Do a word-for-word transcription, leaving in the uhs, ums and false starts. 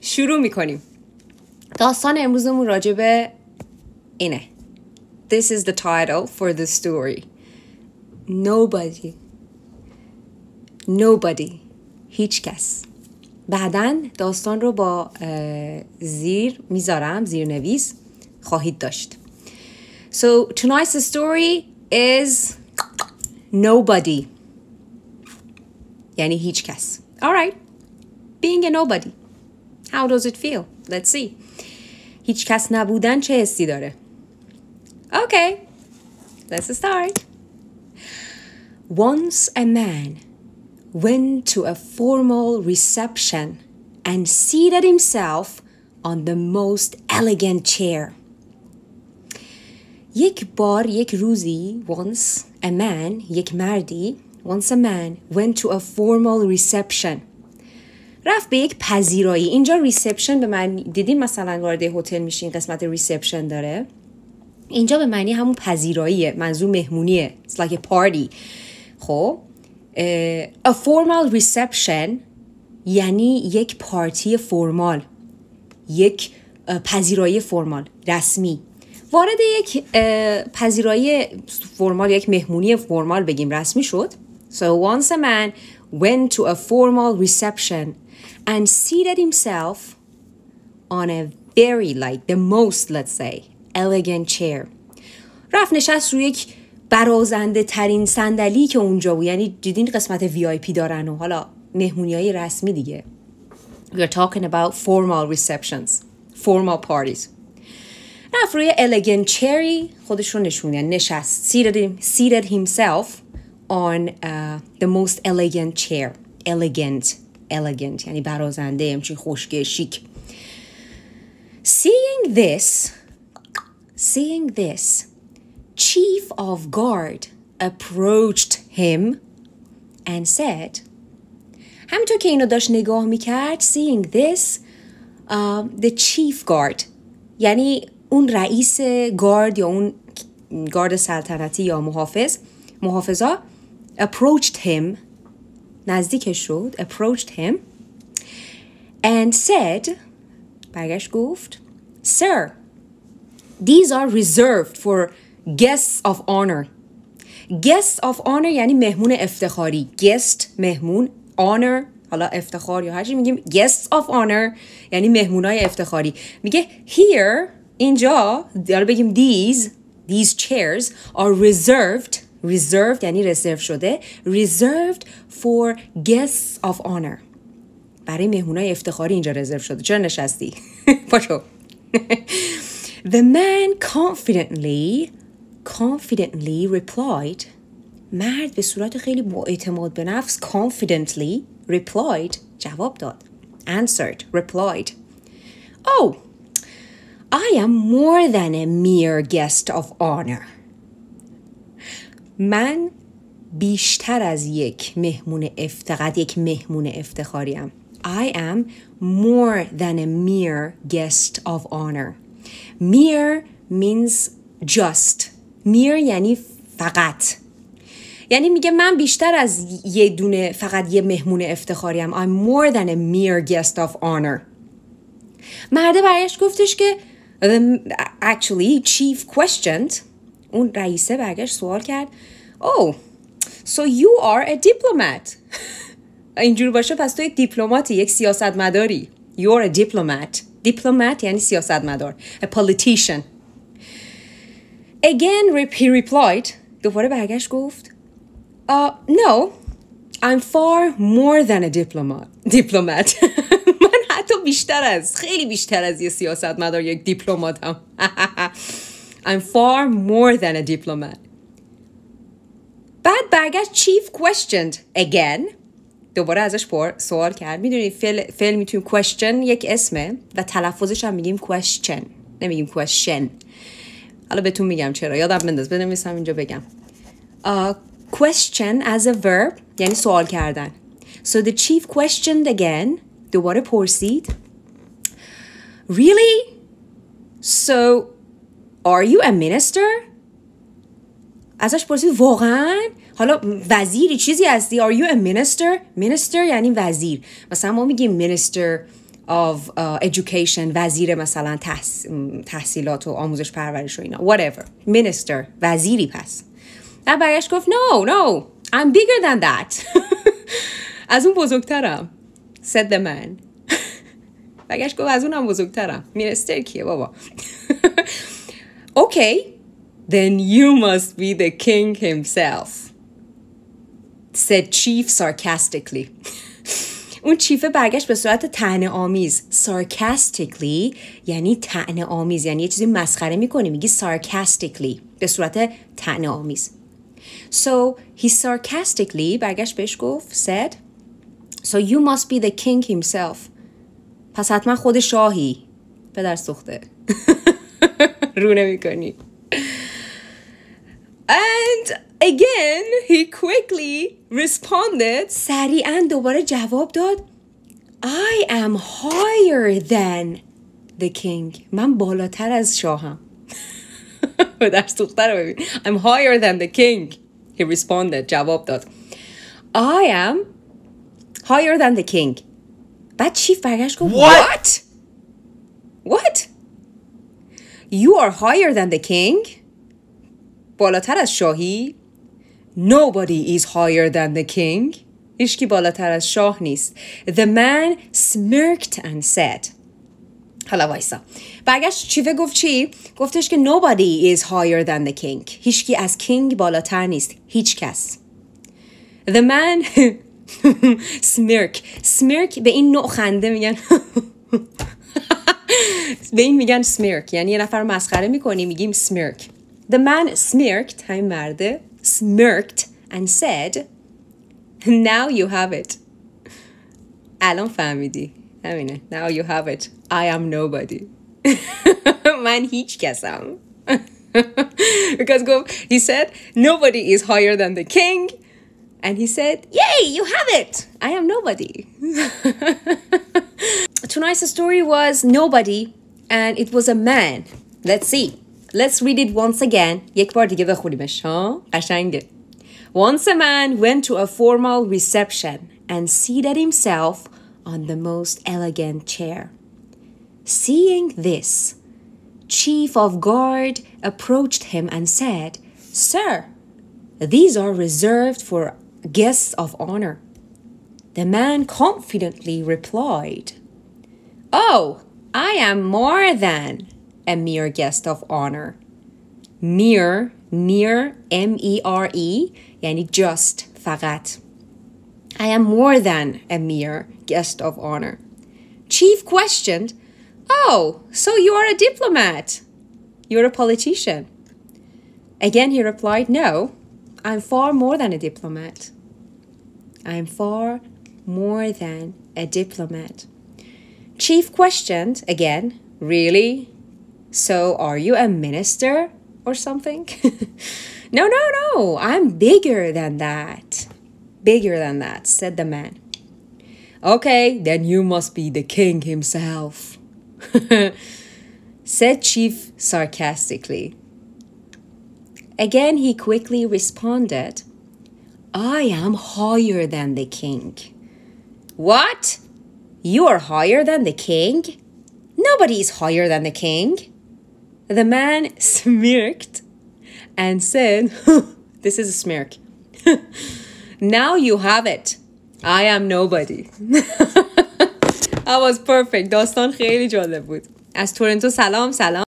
شروع میکنیم. داستان امروزمون راجبه اینه. This is the title for the story. Nobody. Nobody. هیچ کس. بعداً داستان رو با زیر میذارم، زیر نویس خواهید داشت. So tonight's story is nobody. یعنی هیچ کس. Alright. Being a nobody. How does it feel? Let's see. هیچ کس نبودن چه حسی داره؟ Okay. Let's start. Once a man went to a formal reception and seated himself on the most elegant chair. یک بار یک روزی once a man یک مردی once a man went to a formal reception رفت به یک پذیرایی. اینجا ریسپشن به معنی دیدین مثلا وارد هتل میشین قسمت ریسپشن داره، اینجا به معنی همون پذیراییه، منظور مهمونیه. It's like a party. خب a formal reception یعنی یک پارتی فرمال، یک پذیرایی فرمال رسمی. وارد یک پذیرایی فرمال، یک مهمونی فرمال بگیم رسمی شد. So once a man went to a formal reception and seated himself on a very, like the most, let's say, elegant chair. رفت نشست روی یک برازنده ترین صندلی که اونجا بود. یعنی دیدین قسمت وی آی پی دارن و حالا مهمونی های رسمی دیگه. We are talking about formal receptions, formal parties. رفت روی elegant chair خودش رو نشون، یعنی نشست. Seated, seated himself on uh, the most elegant chair. Elegant, elegant یعنی برازنده، همچین خوشگل، شیک. Seeing this, seeing this, chief of guard approached him and said, همینطور که اینو داشت نگاه میکرد, seeing this, uh, the chief guard یعنی اون رئیس گارد یا اون گارد سلطنتی یا محافظ محافظا approached him نزدیکش شد approached him and said برگشت گفت Sir, these are reserved for guests of honor. Guests of honor یعنی مهمون افتخاری. Guest مهمون، honor حالا افتخار یا هر چی میگیم guests of honor یعنی مهمونای افتخاری. میگه here اینجا حالا بگیم these these chairs are reserved reserved یعنی رزرو شده reserved for guests of honor. برای مهمونای افتخاری اینجا رزرو شده. چرا نشستی؟ پاشو. The man confidently confidently replied. مرد به صورت خیلی با اعتماد به نفس confidently replied جواب داد. Answered, replied. Oh, I am more than a mere guest of honor. من بیشتر از یک مهمون افتخار یک مهمون افتخاریم. I am more than a mere guest of honor. Mere means just. Mere یعنی فقط. یعنی میگه من بیشتر از یه دونه فقط یه مهمون افتخاریم. I'm more than a mere guest of honor. مرده برایش گفتش که actually chief questioned. اون رئیسه برگشت سوال کرد Oh, so you are a diplomat. اینجور باشه پس تو یک دیپلماتی، یک سیاستمداری. You're a diplomat. Diplomat یعنی سیاستمدار. A politician. Again he replied. دوباره برگشت گفت uh, No, I'm far more than a diplomat. Diplomat. من حتی بیشتر از خیلی بیشتر از یه سیاستمدار یک دیپلماتم. I'm far more than a diplomat. بعد برگشت chief questioned again. دوباره ازش سوال کرد. میدونی فعل فعل میتونیم question یک اسمه و تلفظش هم میگیم question نمیگیم question. حالا بهتون میگم چرا. یادم بنداز بنویسم اینجا بگم. uh, question as a verb یعنی سوال کردن. So the chief questioned again. دوباره پرسید Really? So are you a minister? ازش پرسید واقعا؟ حالا وزیری چیزی هستی؟ Are you a minister? Minister یعنی وزیر. مثلا ما میگیم minister of uh, education وزیر مثلا تحص... تحصیلات و آموزش پرورش و اینا whatever minister وزیری پس و برگشت گفت no no I'm bigger than that از اون بزرگترم said the man برگشت گفت از اونم بزرگترم مینستر کیه بابا okay then you must be the king himself said chief sarcastically اون چیفه برگشت به صورت طعنه آمیز sarcastically یعنی طعنه آمیز یعنی یه چیزی مسخره میکنی میگی sarcastically به صورت طعنه آمیز so he sarcastically برگشت بهش گفت said so you must be the king himself پس حتما خود شاهی پدر سوخته رو نمیکنی and again he quickly responded سریعا دوباره جواب داد I am higher than the king من بالاتر از شاهم پدر سوخته رو ببین I'm higher than the king he responded جواب داد I am higher than the king بعد چیف برگشت گفت what what you are higher than the king بالاتر از شاهی nobody is higher than the king هیچکی بالاتر از شاه نیست the man smirked and said حالا وایسا برگشت چیفه گفت چی؟ گفتش که nobody is higher than the king هیچکی از king بالاتر نیست هیچ کس the man smirk smirk به این نوع خنده میگن به این میگن smirk یعنی یه نفر رو مسخره میکنی میگیم smirk the man smirked همین مرده smirked and said now you have it الان فهمیدی همینه now you have it I am nobody من هیچ کسم because go, he said nobody is higher than the king and he said yay you have it I am nobody tonight's story was nobody and it was a man let's see let's read it once again یک بار دیگه بخونیمش ها قشنگه once a man went to a formal reception and seated himself on the most elegant chair seeing this chief of guard approached him and said sir these are reserved for guests of honor the man confidently replied oh I am more than a mere guest of honor mere mere M E R E yani just فقط I am more than a mere guest of honor chief questioned oh so you are a diplomat you're a politician again he replied no I'm far more than a diplomat I'm far more than a diplomat chief questioned again really so are you a minister or something no no no I'm bigger than that bigger than that said the man okay then you must be the king himself said chief sarcastically again he quickly responded I am higher than the king what you are higher than the king nobody is higher than the king the man smirked and said this is a smirk now you have it I am nobody that was perfect داستان خیلی جالب بود از تورنتو سلام سلام